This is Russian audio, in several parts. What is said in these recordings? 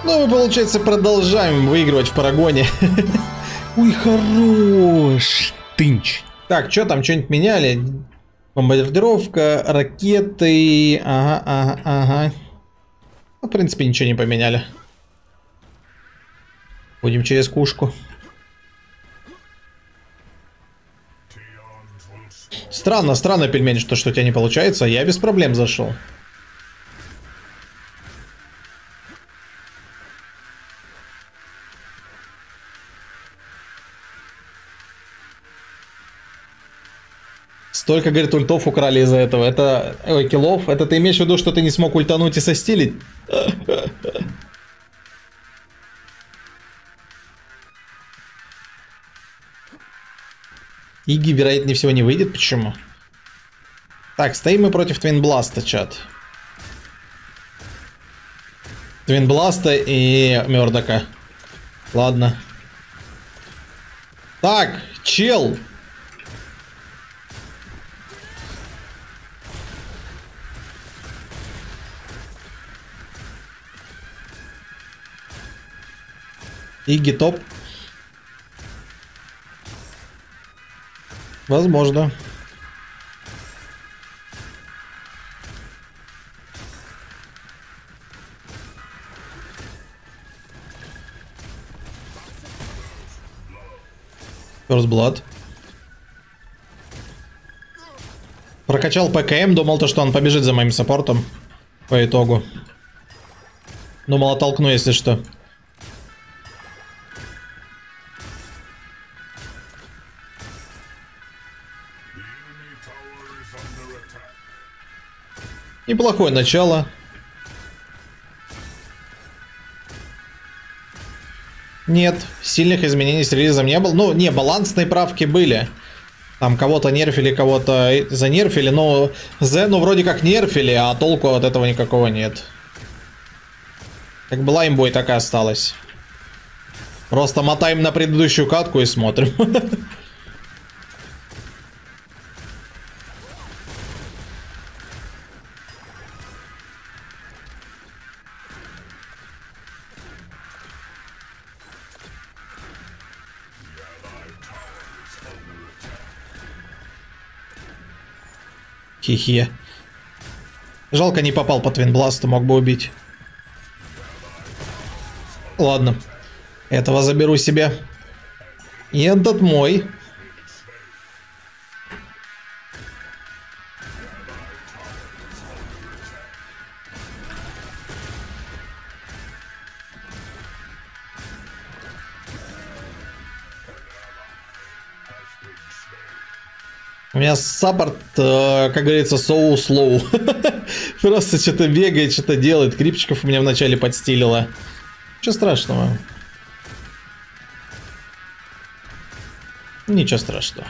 Ну, мы, получается, продолжаем выигрывать в Парагоне. Ой, хорош. Тынч. Так, что там, что-нибудь меняли? Бомбардировка, ракеты. Ага, ага, ага. Ну, в принципе, ничего не поменяли. Будем через кушку. Странно, странно, пельмень, что у тебя не получается. Я без проблем зашел. Столько, говорит, ультов украли из-за этого. Это... Ой, киллов. Это ты имеешь в виду, что ты не смог ультануть и состилить? Иги, вероятнее всего, не выйдет. Почему? Так, стоим мы против Твинбласта, чат. Твинбласта и Мёрдока. Ладно. Так, чел. Иги топ. Возможно. First Blood. Прокачал ПКМ, думал то, что он побежит за моим саппортом. По итогу. Думал, оттолкну, если что. Неплохое начало. Нет, сильных изменений с релизом не было. Ну, не, балансные правки были. Там кого-то нерфили, кого-то занерфили. Но Зену вроде как нерфили, а толку от этого никакого нет. Как была имбой, так и осталось. Просто мотаем на предыдущую катку и смотрим. Хихе. Жалко, не попал по Твинбласту, мог бы убить. Ладно. Этого заберу себе. И этот мой. У меня саппорт, как говорится, so slow. Просто что-то бегает, что-то делает. Крипчиков у меня вначале подстилило. Ничего страшного. Ничего страшного.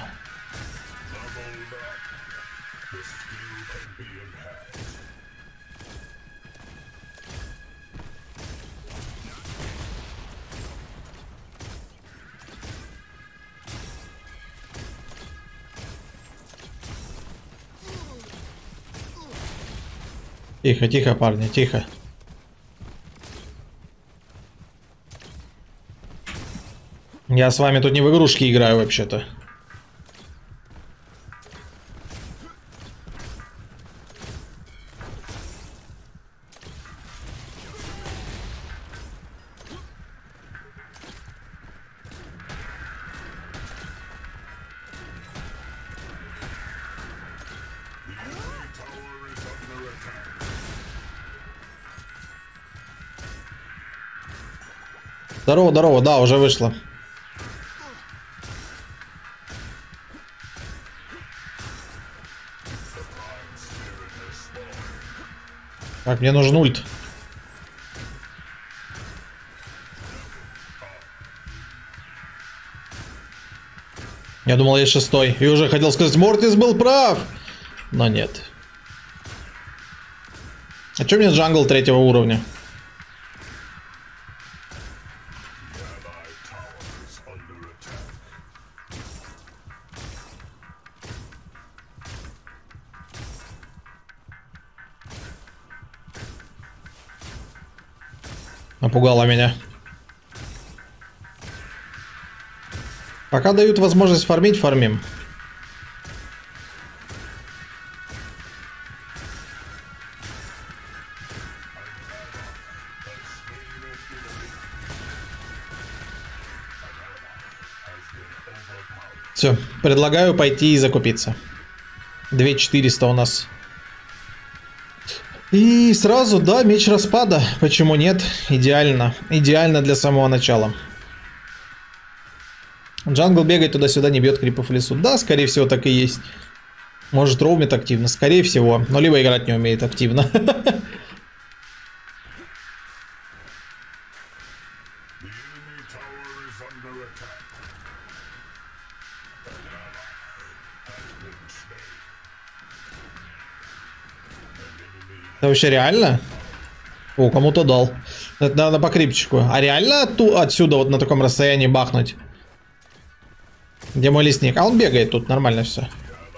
Тихо, тихо, парни, тихо. Я с вами тут не в игрушки играю вообще-то. Здорово, здорово, да, уже вышло. Так, мне нужен ульт. Я думал, я шестой. И уже хотел сказать, Мортис был прав. Но нет. А чё у меня джангл 3-го уровня? Напугала меня. Пока дают возможность фармить, фармим. Все, предлагаю пойти и закупиться. 2400 у нас. И сразу, да, меч распада. Почему нет? Идеально. Идеально для самого начала. Джангл бегает туда-сюда, не бьет крипов в лесу. Да, скорее всего, так и есть. Может, роумит активно. Скорее всего. Но либо играть не умеет активно. Это вообще реально? О, кому-то дал. Это надо по крипчику. А реально отсюда вот на таком расстоянии бахнуть? Где мой лесник? А он бегает тут, нормально все.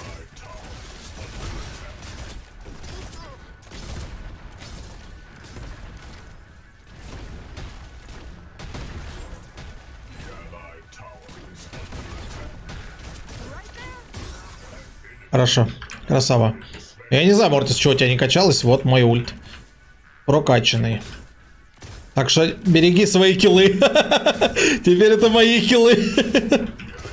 Хорошо, красава. Я не знаю, может, из чего у тебя не качалось. Вот мой ульт. Прокачанный. Так что береги свои киллы. Теперь это мои киллы.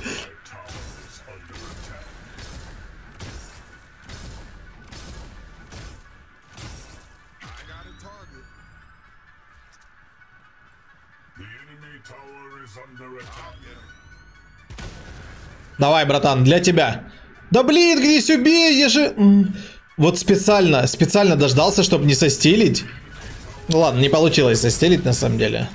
Давай, братан, для тебя. Да блин, гнись, убей, я же... Вот специально дождался, чтобы не состилить. Ну ладно, не получилось состилить на самом деле.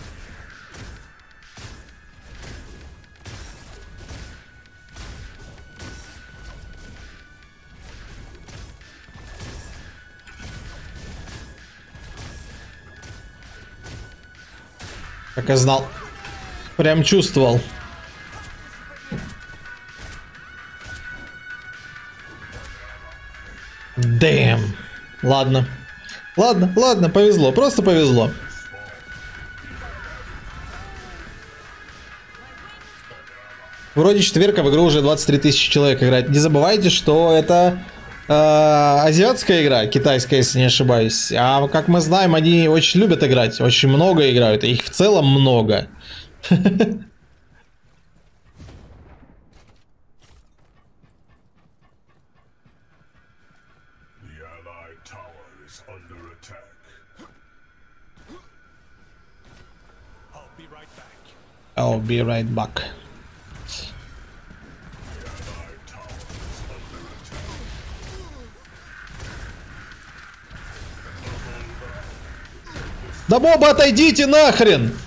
Как я знал. Прям чувствовал. Дэм. Ладно. Ладно, повезло. Просто повезло. Вроде четверка, в игру уже 23 тысячи человек играет. Не забывайте, что это азиатская игра, китайская, если не ошибаюсь. А как мы знаем, они очень любят играть. Очень много играют. Их в целом много. I'll be right back. Да моба, отойдите нахрен!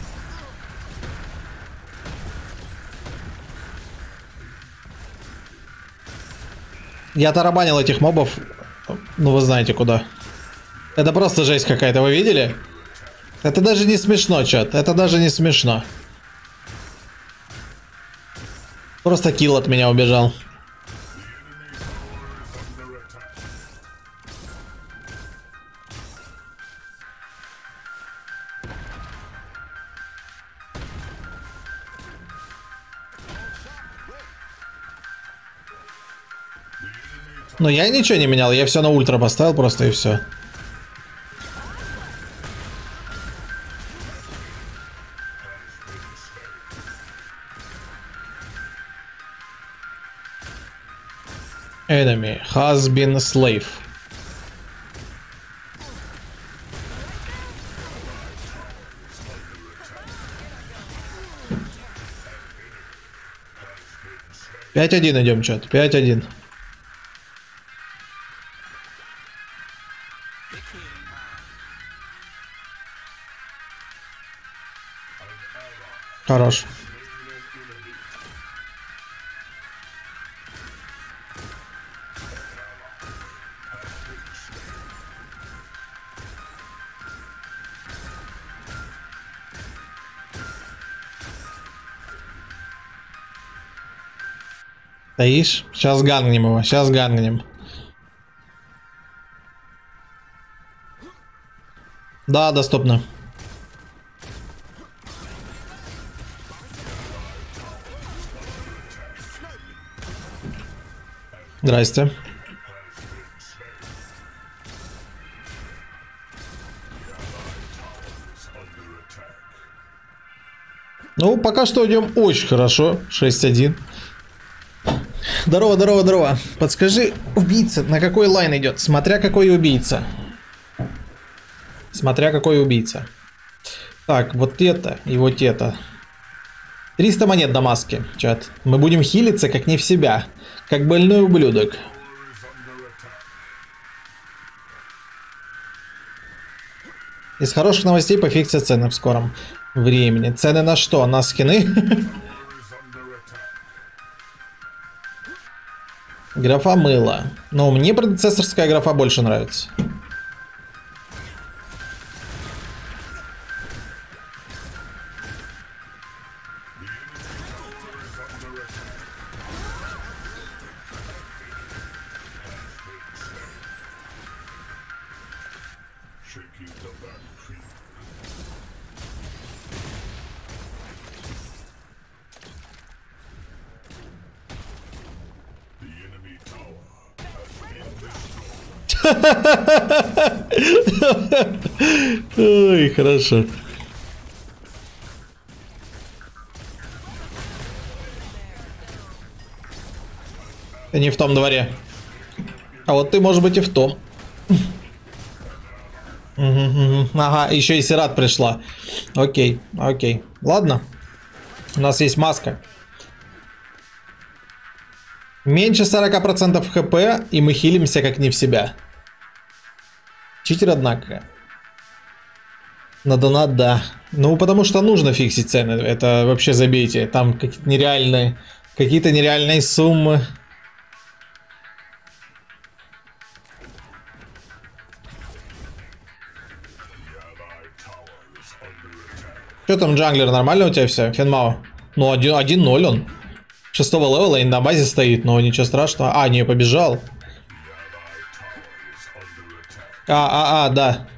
Я тарабанил этих мобов. Ну вы знаете куда. Это просто жесть какая-то, вы видели? Это даже не смешно, чат. Это даже не смешно. Просто килл от меня убежал. Но я ничего не менял, я все на ультра поставил просто и все. Enemy has been slave. Пять один идем, чат. 5-1. Хорош. Стоишь? Сейчас ганнем его, сейчас ганнем. Да, доступно. Здрасте. Ну, пока что идем очень хорошо. 6-1. Здорово, здорово, здорово. Подскажи, убийца на какой лайн идет? Смотря какой убийца. Смотря какой убийца. Так, вот это и вот это. 300 монет до маски, чат. Мы будем хилиться как не в себя. Как больной ублюдок. Из хороших новостей пофиксят цены в скором времени. Цены на что? На скины? Графа мыло. Но мне процессорская графа больше нравится. Ой, хорошо. Ты не в том дворе. А вот ты, может быть, и в том. Ага, еще и Сират пришла. Окей, окей. Ладно. У нас есть маска. Меньше 40% хп, и мы хилимся как не в себя. Читер, однако. На донат, да. Ну, потому что нужно фиксить цены. Это вообще забейте. Там какие-то нереальные суммы. Что там, джанглер, нормально у тебя все? Фенмао? Ну, 1-0 он. 6-го левела и на базе стоит, но ничего страшного. А, не, побежал. Да.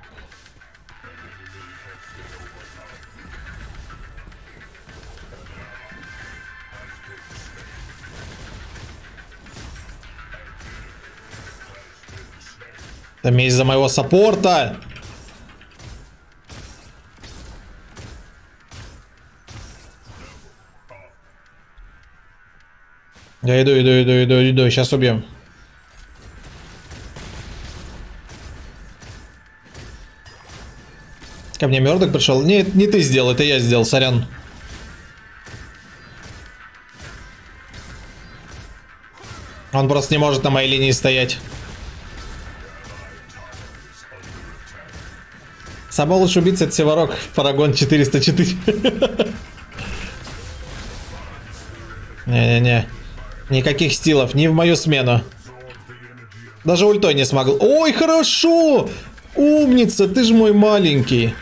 Это месть за моего саппорта. Я иду. Сейчас убьем. Ко мне Мёрдок пришел. Нет, не ты сделал, это я сделал, сорян. Он просто не может на моей линии стоять. Самый лучший убийца — это Севарок. Парагон 404. Не-не-не. Никаких стилов, не в мою смену. Даже ультой не смогл. Ой, хорошо! Умница, ты же мой маленький.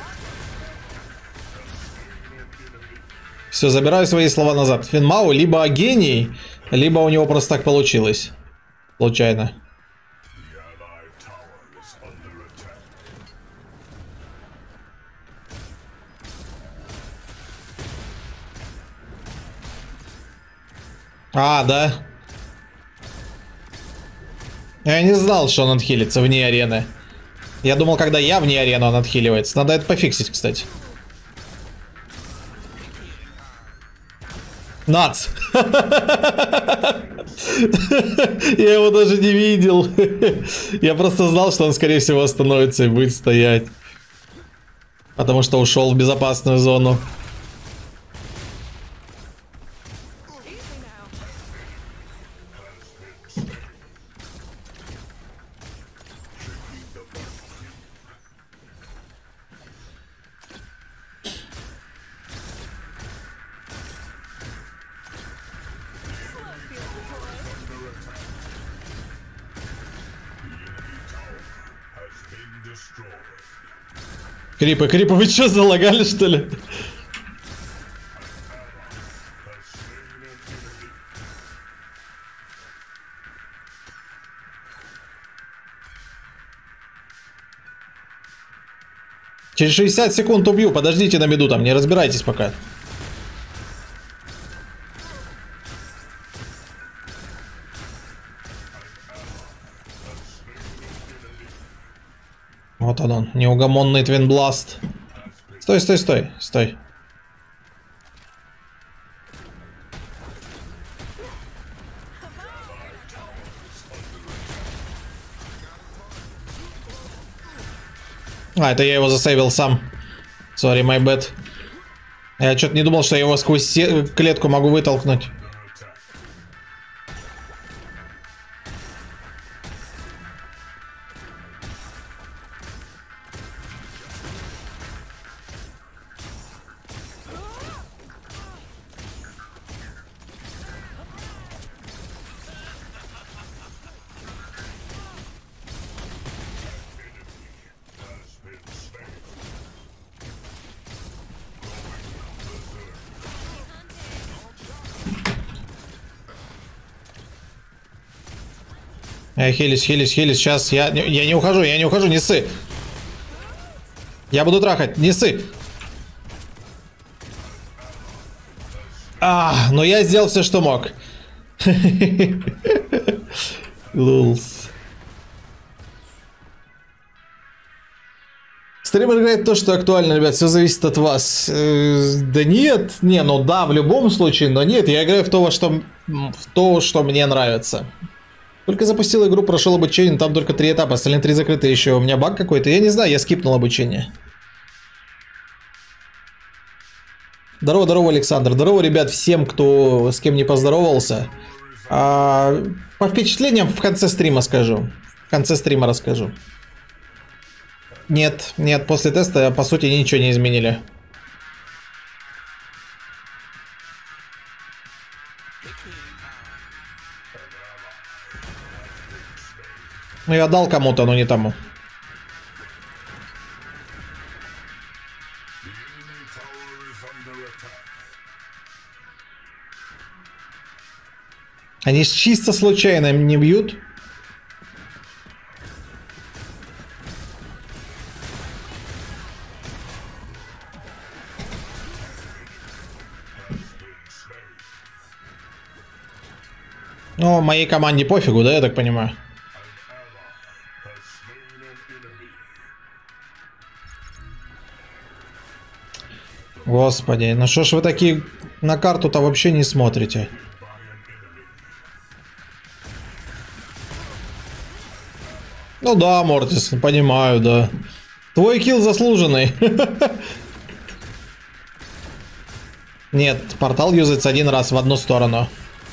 Все, забираю свои слова назад. Фенмао либо гений, либо у него просто так получилось. Случайно. А, да. Я не знал, что он отхилится вне арены. Я думал, когда я вне арены, он отхиливается. Надо это пофиксить, кстати. Нац! Я его даже не видел. Я просто знал, что он, скорее всего, остановится и будет стоять. Потому что ушел в безопасную зону. Крипы, вы что, залагали, что ли? Через 60 секунд убью, подождите на миду там, не разбирайтесь пока. Вот он, неугомонный Твинбласт. Стой, стой, стой, стой. А, это я его засейвил сам. Sorry, my bad. Я что-то не думал, что я его сквозь клетку могу вытолкнуть. Хились, хились, хились. Сейчас я не ухожу, не ссы. Я буду трахать, не ссы. Но я сделал все, что мог. Лулс. Стример играет то, что актуально, ребят, все зависит от вас. Да нет, ну да, в любом случае, но нет, я играю в то, что мне нравится. Только запустил игру, прошел обучение, там только 3 этапа, остальные 3 закрыты еще. У меня баг какой-то, я не знаю, я скипнул обучение. Здорово, здорово, Александр. Здорово, ребят, всем, кто с кем не поздоровался. По впечатлениям в конце стрима скажу. В конце стрима расскажу. Нет, нет, после теста, по сути, ничего не изменили. Ну, я дал кому-то, но не тому. Они чисто случайно не бьют. Ну, моей команде пофигу, да, я так понимаю. Господи, ну что ж вы такие на карту-то вообще не смотрите? Ну да, Мортис, понимаю, да. Твой килл заслуженный. Нет, портал юзается один раз в одну сторону.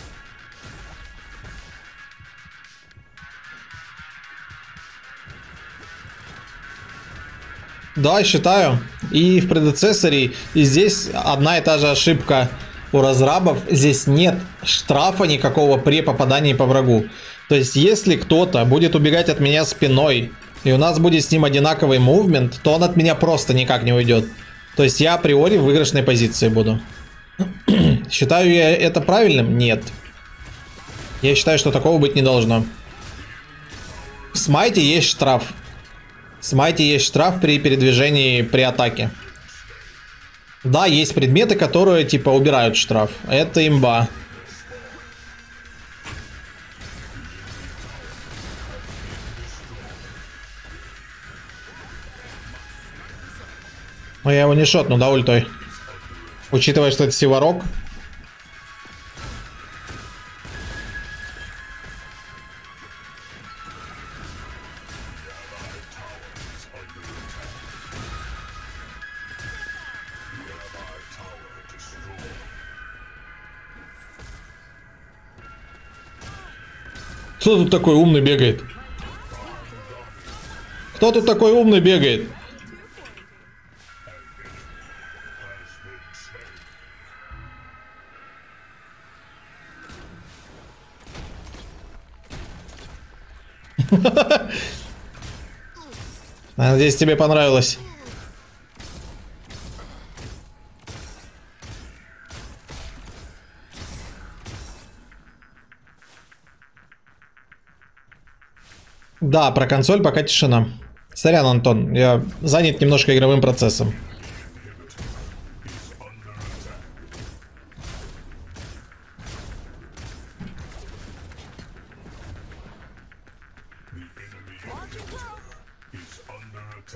Да, считаю. И в предецессоре, и здесь одна и та же ошибка у разрабов. Здесь нет штрафа никакого при попадании по врагу. То есть, если кто-то будет убегать от меня спиной, и у нас будет с ним одинаковый мувмент, то он от меня просто никак не уйдет. То есть, я априори в выигрышной позиции буду. Считаю я это правильным? Нет. Я считаю, что такого быть не должно. В смайте есть штраф. В смайте есть штраф при передвижении при атаке. Да, есть предметы, которые типа убирают штраф. Это имба. Но я его не шотну, да, ультой? Учитывая, что это сиворок. Кто тут такой умный бегает? Кто тут такой умный бегает? Надеюсь, тебе понравилось. Да, про консоль пока тишина. Сорян, Антон, я занят немножко игровым процессом.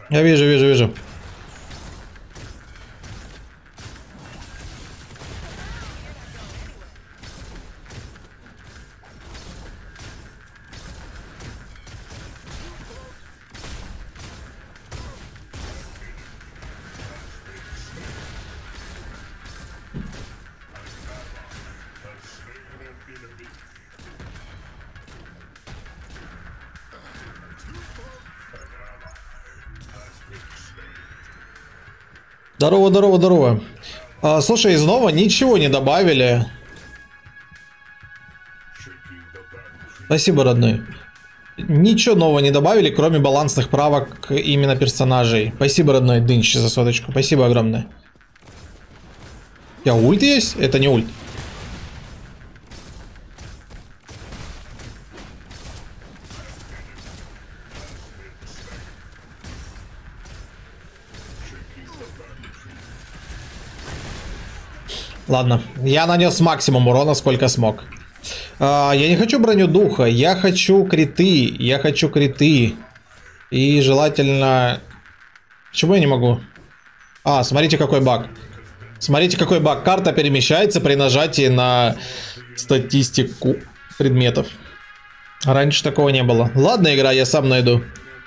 Я вижу, вижу, вижу. Здорово, здорово, здорово. Слушай, из нового ничего не добавили. Спасибо, родной. Ничего нового не добавили, кроме балансных правок именно персонажей. Спасибо, родной Дынч, за соточку. Спасибо огромное. У тебя ульт есть? Это не ульт. Ладно, я нанес максимум урона, сколько смог. Я не хочу броню духа, я хочу криты. Я хочу криты. И желательно... Почему я не могу? Смотрите, какой баг. Смотрите, какой баг. Карта перемещается при нажатии на статистику предметов. Раньше такого не было. Ладно, игра, я сам найду.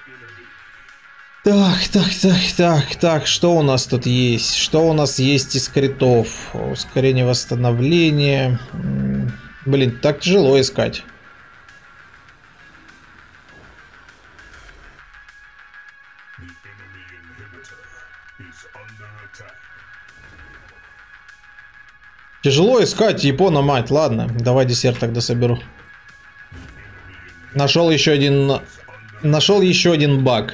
Так, что у нас тут есть? Что у нас есть из критов? Ускорение восстановления. Блин, так тяжело искать. Тяжело искать, Япона мать. Ладно, давай десерт тогда соберу. Нашел еще один баг.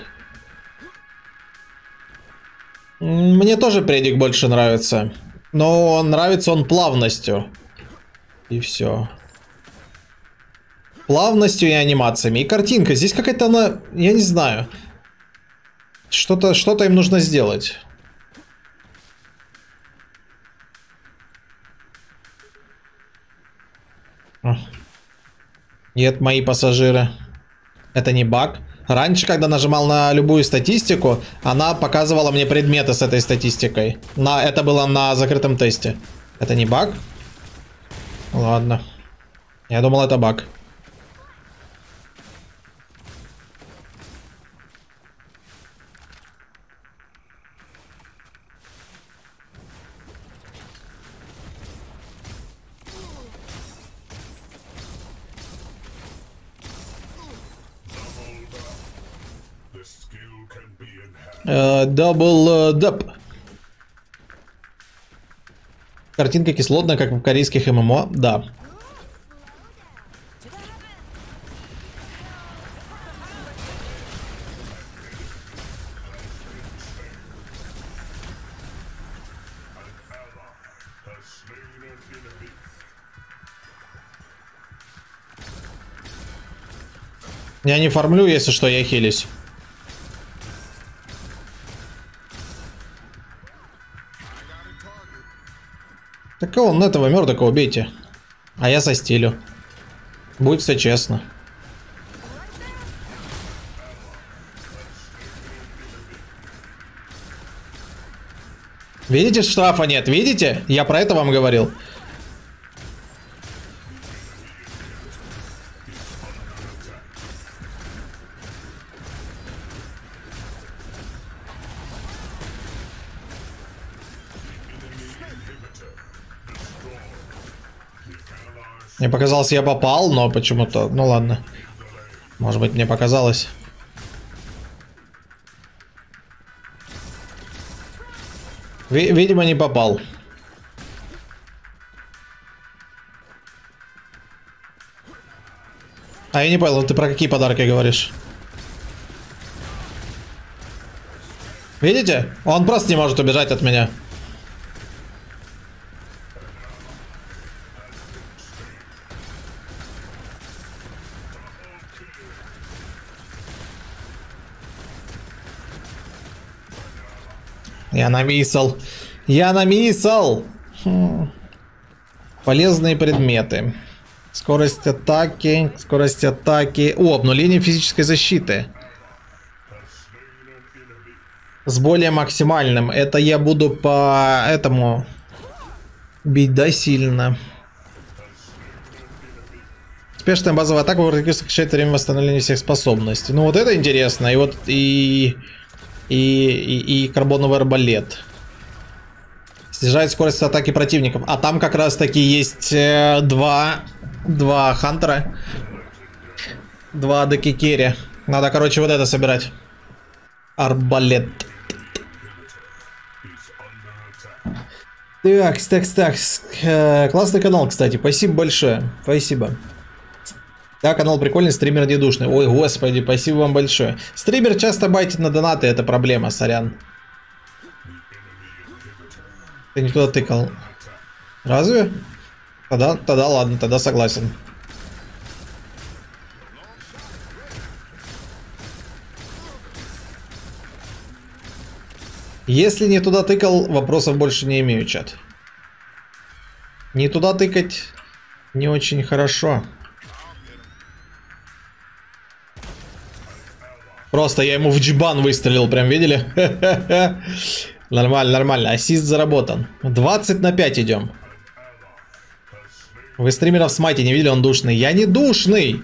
Мне тоже предик больше нравится. Но нравится он плавностью. И все. Плавностью и анимациями. И картинка. Здесь какая-то она... Я не знаю. Что-то им нужно сделать. Нет, мои пассажиры. Это не баг. Раньше, когда нажимал на любую статистику, она показывала мне предметы с этой статистикой. Это было на закрытом тесте. Это не баг? Ладно. Я думал, это баг. Дабл даб. Картинка кислотная, как в корейских ММО. Да. Я не фармлю, если что, я хилюсь. Так он этого мёрдока убейте. А я застилю. Будет все честно. Видите, штрафа нет? Видите? Я про это вам говорил. Мне показалось, я попал, но почему-то... Ну ладно. Может быть, мне показалось. Видимо, не попал. Я не понял, ты про какие подарки говоришь? Видите? Он просто не может убежать от меня. Я намисал. Я намисал. Полезные предметы. Скорость атаки. Скорость атаки. О, обнуление физической защиты. с более максимальным. Это я буду по этому бить, да, сильно. Успешная базовая атака сокращает время восстановления всех способностей. Ну вот это интересно. И вот и карбоновый арбалет. Снижает скорость атаки противников. А там как раз таки есть два хантера. Два декикери. Надо, короче, вот это собирать. Арбалет. Так. Классный канал, кстати. Спасибо большое. Спасибо. Да, канал прикольный, стример недушный. Ой, господи, спасибо вам большое. Стример часто байтит на донаты, это проблема, сорян. Ты не туда тыкал. Разве? Тогда ладно, тогда согласен. Если не туда тыкал, вопросов больше не имею, чат. Не туда тыкать не очень хорошо. Просто я ему в джибан выстрелил, прям видели? Нормально, нормально. Ассист заработан. 20 на 5 идем. Вы стримеров с Майти не видели, он душный. Я не душный!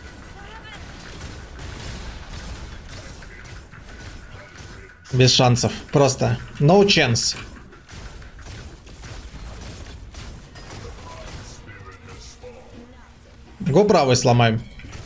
Без шансов. Просто. No chance. Го правый сломаем.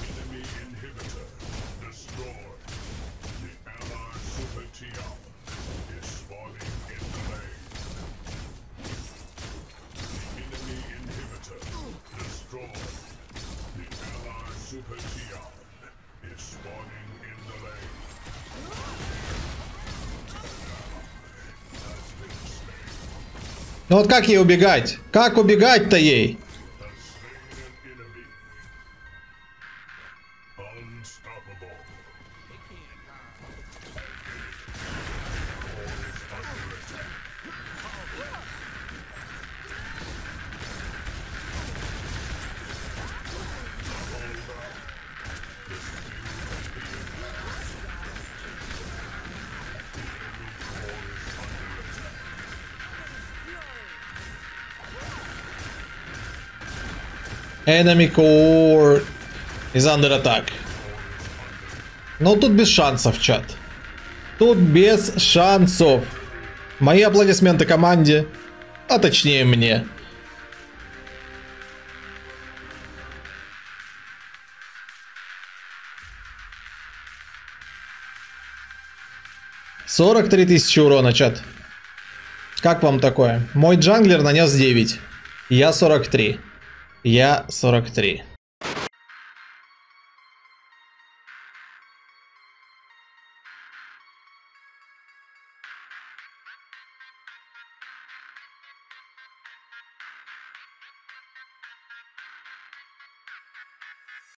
Ну вот как ей убегать? Как убегать-то ей? Enemy core is under attack. Ну тут без шансов, чат. Тут без шансов. Мои аплодисменты команде, а точнее мне. $43 000 урона, чат. Как вам такое? Мой джанглер нанес 9. Я 43. Я 43.